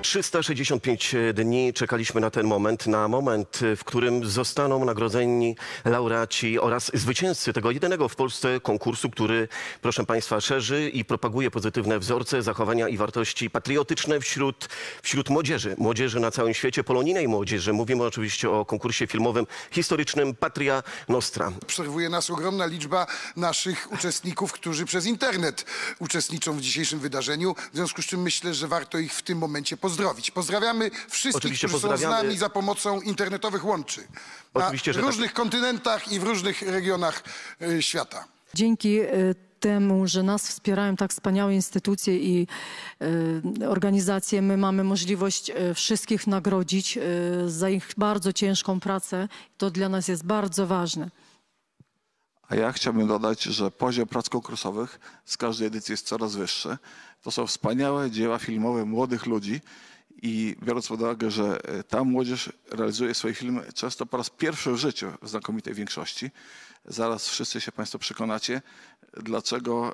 365 dni czekaliśmy na ten moment, w którym zostaną nagrodzeni laureaci oraz zwycięzcy tego jedynego w Polsce konkursu, który, proszę Państwa, szerzy i propaguje pozytywne wzorce, zachowania i wartości patriotyczne wśród młodzieży na całym świecie, polonijnej młodzieży. Mówimy oczywiście o konkursie filmowym historycznym Patria Nostra. Obserwuje nas ogromna liczba naszych uczestników, którzy przez internet uczestniczą w dzisiejszym wydarzeniu. W związku z czym myślę, że warto ich w tym momencie pozdrowić. Pozdrawiamy wszystkich, którzy są z nami za pomocą internetowych łączy. Na różnych kontynentach i w różnych regionach świata. Dzięki temu, że nas wspierają tak wspaniałe instytucje i organizacje, my mamy możliwość wszystkich nagrodzić za ich bardzo ciężką pracę. To dla nas jest bardzo ważne. A ja chciałbym dodać, że poziom prac konkursowych z każdej edycji jest coraz wyższy. To są wspaniałe dzieła filmowe młodych ludzi i biorąc pod uwagę, że ta młodzież realizuje swoje filmy często po raz pierwszy w życiu w znakomitej większości, zaraz wszyscy się Państwo przekonacie, dlaczego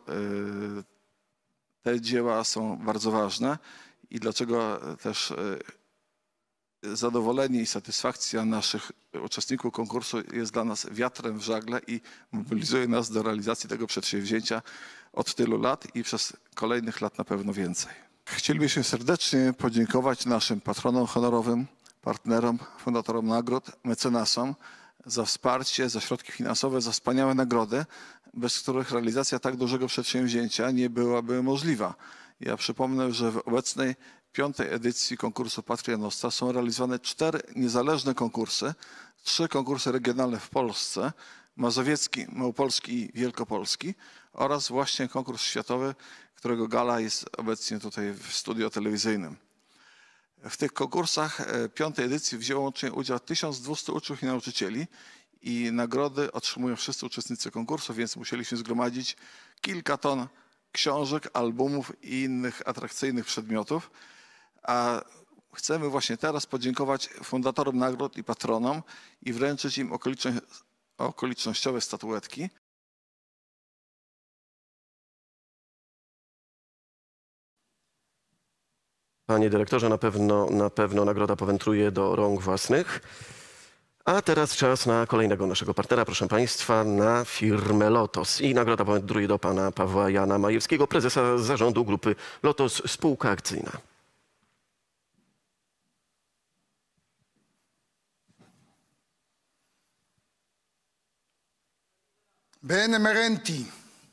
te dzieła są bardzo ważne i dlaczego też zadowolenie i satysfakcja naszych uczestników konkursu jest dla nas wiatrem w żagle i mobilizuje nas do realizacji tego przedsięwzięcia od tylu lat i przez kolejnych lat na pewno więcej. Chcielibyśmy serdecznie podziękować naszym patronom honorowym, partnerom, fundatorom nagród, mecenasom za wsparcie, za środki finansowe, za wspaniałe nagrody, bez których realizacja tak dużego przedsięwzięcia nie byłaby możliwa. Ja przypomnę, że w obecnej 5. edycji konkursu Patria Nostra są realizowane 4 niezależne konkursy, 3 konkursy regionalne w Polsce, mazowiecki, małopolski i wielkopolski oraz właśnie konkurs światowy, którego gala jest obecnie tutaj w studio telewizyjnym. W tych konkursach 5. edycji wzięło łącznie udział 1200 uczniów i nauczycieli i nagrody otrzymują wszyscy uczestnicy konkursu, więc musieliśmy zgromadzić kilka ton książek, albumów i innych atrakcyjnych przedmiotów. A chcemy właśnie teraz podziękować fundatorom nagród i patronom i wręczyć im okolicznościowe statuetki. Panie dyrektorze, na pewno nagroda powędruje do rąk własnych. A teraz czas na kolejnego naszego partnera, proszę Państwa, na firmę Lotos. I nagroda powędruje do pana Pawła Jana Majewskiego, prezesa zarządu grupy Lotos Spółka Akcyjna. Bene merenti.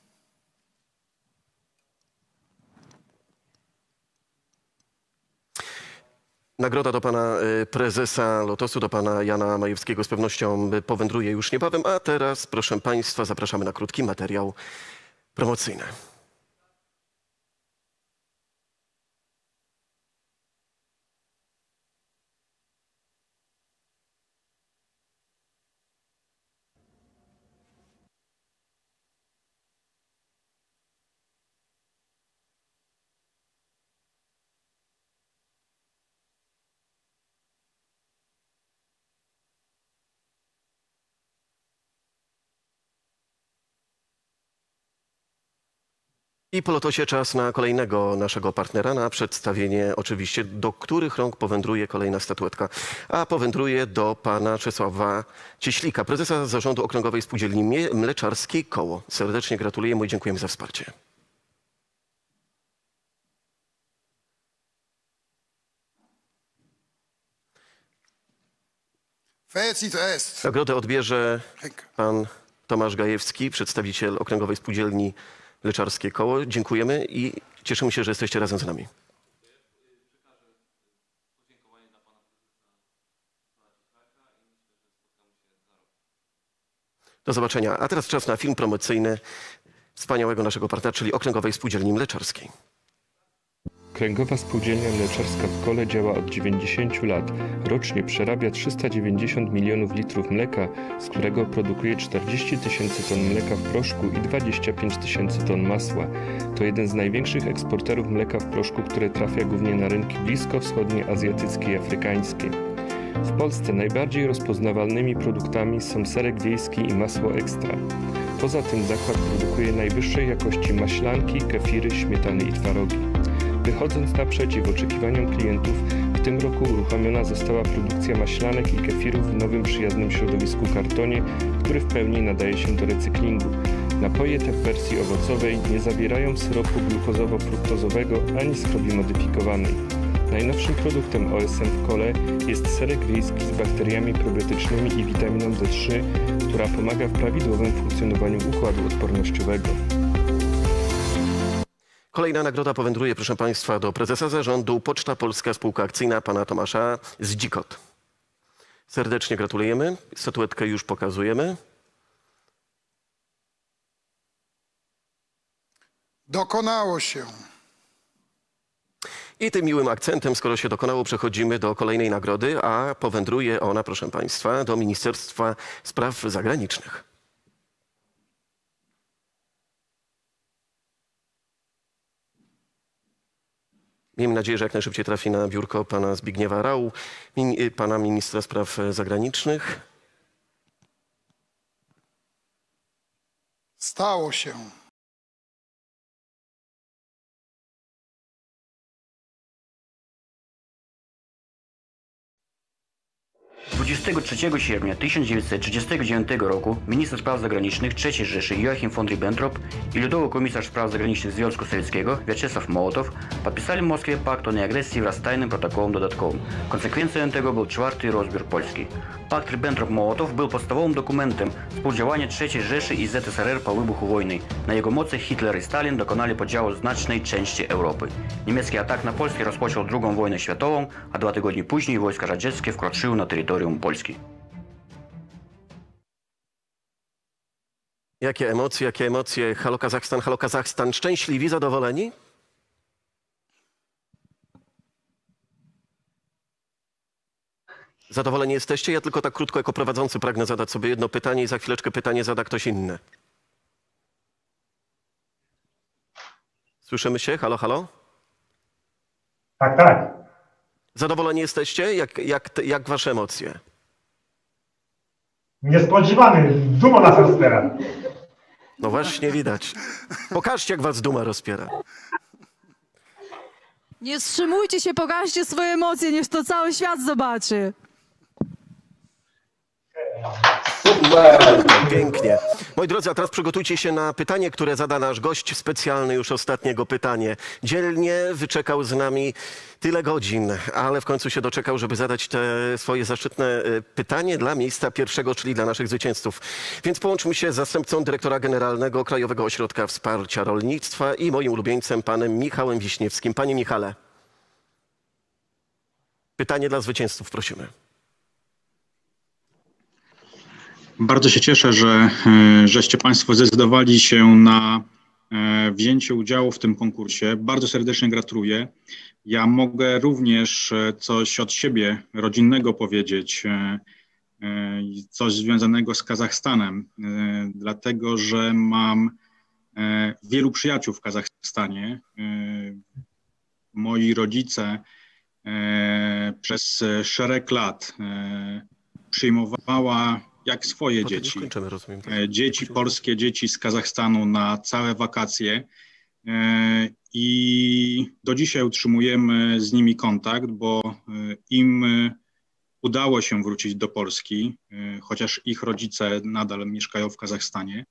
Nagroda do pana prezesa Lotosu, do pana Jana Majewskiego z pewnością powędruje już niebawem. A teraz, proszę Państwa, zapraszamy na krótki materiał promocyjny. I po Lotosie czas na kolejnego naszego partnera, na przedstawienie oczywiście, do których rąk powędruje kolejna statuetka. A powędruje do pana Czesława Cieślika, prezesa zarządu Okręgowej Spółdzielni Mleczarskiej Koło. Serdecznie gratulujemy i dziękujemy za wsparcie. Nagrodę odbierze pan Tomasz Gajewski, przedstawiciel Okręgowej Spółdzielni Mleczarskiej Koło. Dziękujemy i cieszymy się, że jesteście razem z nami. Do zobaczenia. A teraz czas na film promocyjny wspaniałego naszego partnera, czyli Okręgowej Spółdzielni Mleczarskiej. Okręgowa Spółdzielnia Mleczarska w Kole działa od 90 lat. Rocznie przerabia 390 milionów litrów mleka, z którego produkuje 40 tysięcy ton mleka w proszku i 25 tysięcy ton masła. To jeden z największych eksporterów mleka w proszku, które trafia głównie na rynki bliskowschodnie, azjatyckie i afrykańskie. W Polsce najbardziej rozpoznawalnymi produktami są serek wiejski i masło ekstra. Poza tym zakład produkuje najwyższej jakości maślanki, kefiry, śmietany i twarogi. Wychodząc naprzeciw oczekiwaniom klientów, w tym roku uruchomiona została produkcja maślanek i kefirów w nowym przyjaznym środowisku kartonie, który w pełni nadaje się do recyklingu. Napoje te w wersji owocowej nie zawierają syropu glukozowo-fruktozowego ani skrobi modyfikowanej. Najnowszym produktem OSM w kole jest serek wiejski z bakteriami probiotycznymi i witaminą D3, która pomaga w prawidłowym funkcjonowaniu układu odpornościowego. Kolejna nagroda powędruje, proszę Państwa, do prezesa zarządu Poczta Polska Spółka Akcyjna, pana Tomasza Zdzikot. Serdecznie gratulujemy. Statuetkę już pokazujemy. Dokonało się. I tym miłym akcentem, skoro się dokonało, przechodzimy do kolejnej nagrody, a powędruje ona, proszę Państwa, do Ministerstwa Spraw Zagranicznych. Miejmy nadzieję, że jak najszybciej trafi na biurko pana Zbigniewa Rau, pana ministra spraw zagranicznych. Stało się. 23 sierpnia 1939 roku minister spraw zagranicznych III Rzeszy Joachim von Ribbentrop i ludowy komisarz spraw zagranicznych Związku Sowieckiego Wiaczesław Mołotow podpisali w Moskwie pakt o nieagresji wraz z tajnym protokołem dodatkowym. Konsekwencją tego był czwarty rozbiór Polski. Pakt Ribbentrop-Mołotow był podstawowym dokumentem współdziałania III Rzeszy i ZSRR po wybuchu wojny. Na jego mocy Hitler i Stalin dokonali podziału znacznej części Europy. Niemiecki atak na Polskę rozpoczął II wojnę światową, a 2 tygodnie później wojska radzieckie wkroczyły na terytorium Polski. Jakie emocje. Halo Kazachstan. Szczęśliwi, zadowoleni? Zadowoleni jesteście? Ja tylko tak krótko jako prowadzący pragnę zadać sobie jedno pytanie i za chwileczkę pytanie zada ktoś inny. Słyszymy się? Halo, halo? Tak, tak. Zadowoleni jesteście? Jak wasze emocje? Niespodziewany. Duma nas rozpiera. No właśnie widać. Pokażcie, jak was duma rozpiera. Nie wstrzymujcie się, pokażcie swoje emocje, niech to cały świat zobaczy. Pięknie. Moi drodzy, a teraz przygotujcie się na pytanie, które zada nasz gość specjalny, już ostatniego pytanie. Dzielnie wyczekał z nami tyle godzin, ale w końcu się doczekał, żeby zadać te swoje zaszczytne pytanie dla miejsca pierwszego, czyli dla naszych zwycięzców. Więc połączmy się z zastępcą dyrektora generalnego Krajowego Ośrodka Wsparcia Rolnictwa i moim ulubieńcem, panem Michałem Wiśniewskim. Panie Michale, pytanie dla zwycięzców, prosimy. Bardzo się cieszę, żeście Państwo zdecydowali się na wzięcie udziału w tym konkursie. Bardzo serdecznie gratuluję. Ja mogę również coś od siebie rodzinnego powiedzieć, coś związanego z Kazachstanem, dlatego że mam wielu przyjaciół w Kazachstanie. Moi rodzice przez szereg lat przyjmowała jak swoje dzieci. Dzieci polskie, dzieci z Kazachstanu na całe wakacje i do dzisiaj utrzymujemy z nimi kontakt, bo im udało się wrócić do Polski, chociaż ich rodzice nadal mieszkają w Kazachstanie.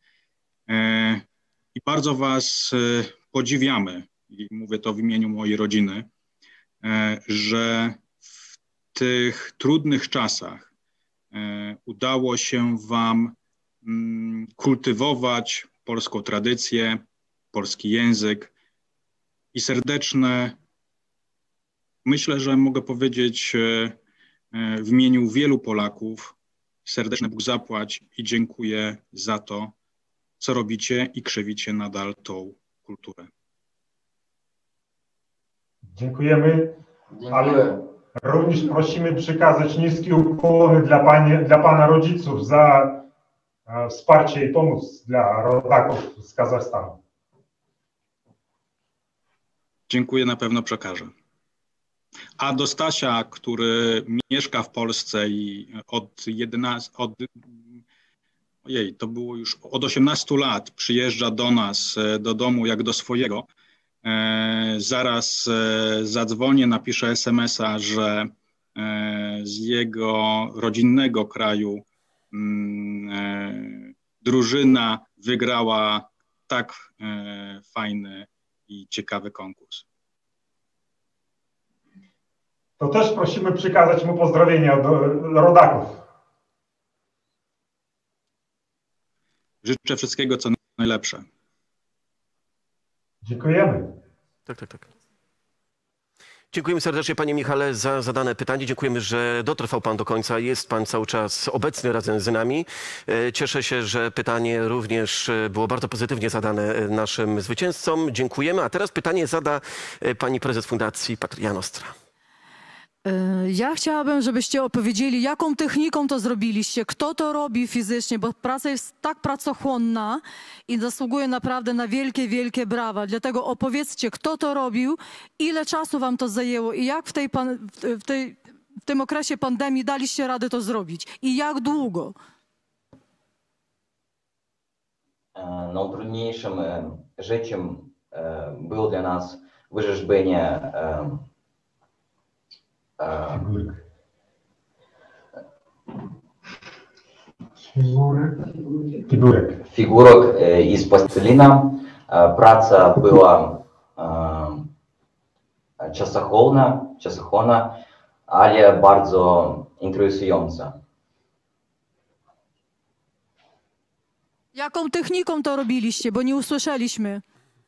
I bardzo was podziwiamy, i mówię to w imieniu mojej rodziny, że w tych trudnych czasach udało się wam kultywować polską tradycję, polski język i serdeczne, myślę, że mogę powiedzieć w imieniu wielu Polaków, serdeczne Bóg zapłać i dziękuję za to, co robicie i krzewicie nadal tą kulturę. Dziękujemy, ale również prosimy przekazać niskie ukłony dla Pana rodziców za wsparcie i pomoc dla rodaków z Kazachstanu. Dziękuję, na pewno przekażę. A do Stasia, który mieszka w Polsce i to było już od 18 lat, przyjeżdża do nas, do domu jak do swojego, Zaraz zadzwonię, napiszę SMS-a, że z jego rodzinnego kraju drużyna wygrała tak fajny i ciekawy konkurs. To też prosimy przekazać mu pozdrowienia od rodaków. Życzę wszystkiego, co najlepsze. Dziękujemy. Tak. Dziękujemy serdecznie, panie Michale, za zadane pytanie. Dziękujemy, że dotrwał pan do końca. Jest pan cały czas obecny razem z nami. Cieszę się, że pytanie również było bardzo pozytywnie zadane naszym zwycięzcom. Dziękujemy. A teraz pytanie zada pani prezes Fundacji Patria Nostra. Ja chciałabym, żebyście opowiedzieli, jaką techniką to zrobiliście, kto to robi fizycznie, bo praca jest tak pracochłonna i zasługuje naprawdę na wielkie, wielkie brawa. Dlatego opowiedzcie, kto to robił, ile czasu wam to zajęło i jak w tym okresie pandemii daliście radę to zrobić i jak długo? Najtrudniejszym życiem było dla nas wyrzeźbienie figurek z plastelina. Praca była czasochłonna, ale bardzo interesująca. Jaką techniką to robiliście, bo nie usłyszeliśmy?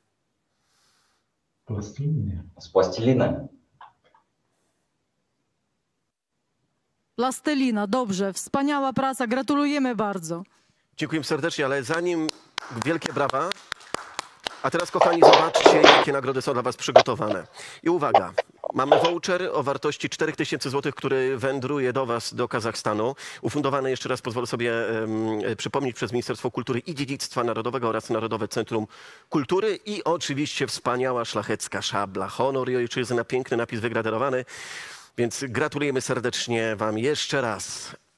Z plasteliny. Plastelina, dobrze, wspaniała praca, gratulujemy bardzo. Dziękuję serdecznie, ale zanim wielkie brawa, a teraz kochani zobaczcie, jakie nagrody są dla was przygotowane. I uwaga, mamy voucher o wartości 4000 zł, który wędruje do was do Kazachstanu. Ufundowany, jeszcze raz pozwolę sobie przypomnieć, przez Ministerstwo Kultury i Dziedzictwa Narodowego oraz Narodowe Centrum Kultury i oczywiście wspaniała szlachecka szabla, honor i ojczyzna, piękny napis wygraderowany. Więc gratulujemy serdecznie wam jeszcze raz.